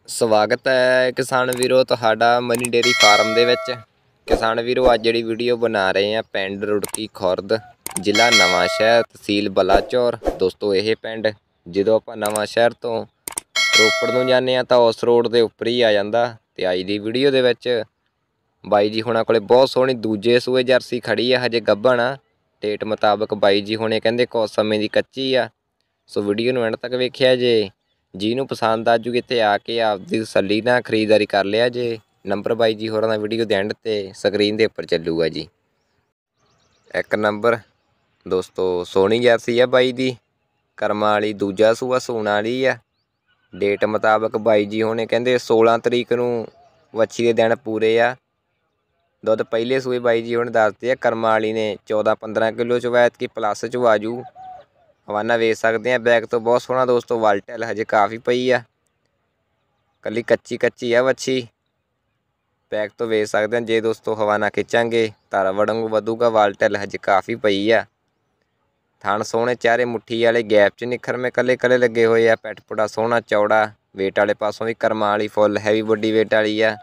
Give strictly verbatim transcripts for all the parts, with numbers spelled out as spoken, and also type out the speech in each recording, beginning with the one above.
ਸਵਾਗਤ ਹੈ ਕਿਸਾਨ ਵੀਰੋ ਤੁਹਾਡਾ ਮਨੀ ਡੇਅਰੀ ਫਾਰਮ ਦੇ ਵਿੱਚ। ਕਿਸਾਨ ਵੀਰੋ ਅੱਜ ਜਿਹੜੀ ਵੀਡੀਓ ਬਣਾ ਰਹੇ ਆ ਪਿੰਡ ਰੁੜਕੀ ਖੁਰਦ, ਜ਼ਿਲ੍ਹਾ ਨਵਾਂ ਸ਼ਹਿਰ, ਤਹਿਸੀਲ ਬਲਾਚੌਰ। ਦੋਸਤੋ ਇਹ ਪਿੰਡ ਜਦੋਂ ਆਪਾਂ ਨਵਾਂ ਸ਼ਹਿਰ ਤੋਂ ਰੋਪੜ ਨੂੰ ਜਾਂਦੇ ਹਾਂ ਤਾਂ ਉਸ ਰੋਡ ਦੇ ਉੱਪਰ ਹੀ ਆ ਜਾਂਦਾ। ਤੇ ਅੱਜ ਦੀ ਵੀਡੀਓ ਦੇ ਵਿੱਚ ਬਾਈ ਜੀ ਹੁਣਾਂ ਕੋਲੇ ਬਹੁਤ ਸੋਹਣੀ ਦੂਜੇ ਸੂਏ ਜਰਸੀ ਖੜੀ ਆ, ਹਜੇ ਗੱਭਣ ਆ। ਡੇਟ ਮੁਤਾਬਕ ਬਾਈ ਜੀ ਹੁਣੇ ਕਹਿੰਦੇ ਕੁਝ ਸਮੇਂ ਦੀ ਕੱਚੀ ਆ। ਸੋ ਵੀਡੀਓ ਨੂੰ ਐਂਡ ਤੱਕ ਵੇਖਿਆ ਜੇ, ਜਿਹਨੂੰ ਪਸੰਦ ਆ ਜੂਗੀ ਇੱਥੇ ਆ ਕੇ ਆਪਦੀ ਤਸੱਲੀ ਨਾਲ ਖਰੀਦਦਾਰੀ ਕਰ ਲਿਆ ਜੇ। ਨੰਬਰ ਬਾਈ ਜੀ ਹੋਰਾਂ ਦਾ ਵੀਡੀਓ ਦੇ ਐਂਡ ਤੇ ਸਕਰੀਨ ਦੇ ਉੱਪਰ ਚੱਲੂਗਾ ਜੀ। ਇੱਕ ਨੰਬਰ ਦੋਸਤੋ ਸੋਹਣੀ ਜਰਸੀ ਆ ਬਾਈ ਦੀ, ਕਰਮਾਂ ਵਾਲੀ, ਦੂਜਾ ਸੂਆ ਸੂਣ ਵਾਲੀ ਆ। ਡੇਟ ਮੁਤਾਬਕ ਬਾਈ ਜੀ ਹੁਣੇ ਕਹਿੰਦੇ ਸੋਲਾਂ ਤਰੀਕ ਨੂੰ ਵੱਛੀ ਦੇ ਦਿਨ ਪੂਰੇ ਆ। ਦੁੱਧ ਪਹਿਲੇ ਸੂਏ ਬਾਈ ਜੀ ਹੁਣ ਦੱਸਦੇ ਆ ਕਰਮਾਂ ਵਾਲੀ ਨੇ ਚੌਦਾਂ ਪੰਦਰਾਂ ਕਿਲੋ ਚ ਵੈਤ ਕੀ ਪਲੱਸ ਚ ਆਜੂ। ਹਵਾਨਾ ਵੇਚ ਸਕਦੇ ਆ। ਬੈਕ ਤੋਂ ਬਹੁਤ ਸੋਹਣਾ ਦੋਸਤੋ ਵਾਲਟੈਲ ਹਜੇ ਕਾਫੀ ਪਈ ਆ, ਕੱਲੀ ਕੱਚੀ ਕੱਚੀ ਆ ਵੱਛੀ। ਬੈਕ ਤੋਂ ਵੇਚ ਸਕਦੇ ਆ। ਜੇ ਦੋਸਤੋ ਹਵਾਨਾ ਖਿੱਚਾਂਗੇ ਤਾਂ ਵੜਨ ਵਧੂਗਾ। ਵਾਲਟੈਲ ਹਜੇ ਕਾਫੀ ਪਈ ਆ। ਥਣ ਸੋਹਣੇ ਚਾਰੇ ਮੁੱਠੀ ਵਾਲੇ, ਗੈਪ ਚ ਨਿਖਰਵੇਂ ਕੱਲੇ ਕੱਲੇ ਲੱਗੇ ਹੋਏ ਆ। ਪੈਟ ਪੁੜਾ ਸੋਹਣਾ ਚੌੜਾ, ਵੇਟ ਵਾਲੇ ਪਾਸੋਂ ਵੀ ਕਰਮਾਂ ਵਾਲੀ ਫੁੱਲ ਹੈਵੀ ਵੱਡੀ ਵੇਟ ਵਾਲੀ ਆ।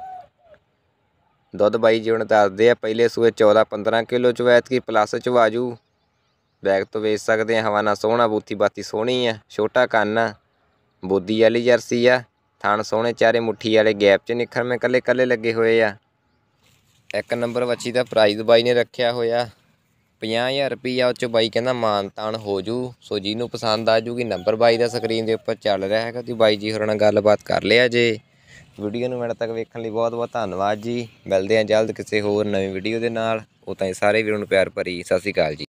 ਦੁੱਧ ਬਾਈ ਜੀ ਹੁਣ ਦੱਸਦੇ ਆ ਪਹਿਲੇ ਸੂਏ ਚੌਦਾਂ ਪੰਦਰਾਂ ਕਿਲੋ ਚ ਵੈਤ ਕੀ ਪਲੱਸ ਚ ਆਜੂ। ਬੈਕ ਤੋਂ ਵੇਚ ਸਕਦੇ ਆ। ਹਵਾਨਾ ਸੋਹਣਾ, ਬੂਥੀ ਬਾਤੀ ਸੋਹਣੀ ਆ, ਛੋਟਾ ਕੰਨ ਆ, ਬੋਦੀ ਵਾਲੀ ਜਰਸੀ ਆ। ਥਣ ਸੋਹਣੇ ਚਾਰੇ ਮੁੱਠੀ ਵਾਲੇ, ਗੈਪ ਚ ਨਿਖਰਵੇਂ ਕੱਲੇ ਕੱਲੇ ਲੱਗੇ ਹੋਏ ਆ। ਇੱਕ ਨੰਬਰ ਵੱਛੀ ਦਾ ਪ੍ਰਾਈਜ਼ ਬਾਈ ਨੇ ਰੱਖਿਆ ਹੋਇਆ ਪੰਜਾਹ ਹਜ਼ਾਰ ਰੁਪਈਆ। ਉਹ 'ਚ ਬਾਈ ਕਹਿੰਦਾ ਮਾਨ ਤਾਨ ਹੋ ਜੂ। ਸੋ ਜਿਹਨੂੰ ਪਸੰਦ ਆ ਜੂਗੀ ਨੰਬਰ ਬਾਈ ਦਾ ਸਕਰੀਨ ਦੇ ਉੱਪਰ ਚੱਲ ਰਿਹਾ ਹੈਗਾ। ਤੁਸੀਂ ਬਾਈ ਜੀ ਹੋਰਾਂ ਨਾਲ ਗੱਲਬਾਤ ਕਰ ਲਿਆ ਜੇ। ਵੀਡੀਓ ਨੂੰ ਮਿੰਟ ਤੱਕ ਵੇਖਣ ਲਈ ਬਹੁਤ ਬਹੁਤ ਧੰਨਵਾਦ ਜੀ। ਮਿਲਦੇ ਹਾਂ ਜਲਦ ਕਿਸੇ ਹੋਰ ਨਵੀਂ ਵੀਡੀਓ ਦੇ ਨਾਲ। ਉਹ ਤਾਂ ਸਾਰੇ ਵੀਰਾਂ ਨੂੰ ਪਿਆਰ ਭਰੀ ਸਤਿ ਸ਼੍ਰੀ ਅਕਾਲ ਜੀ।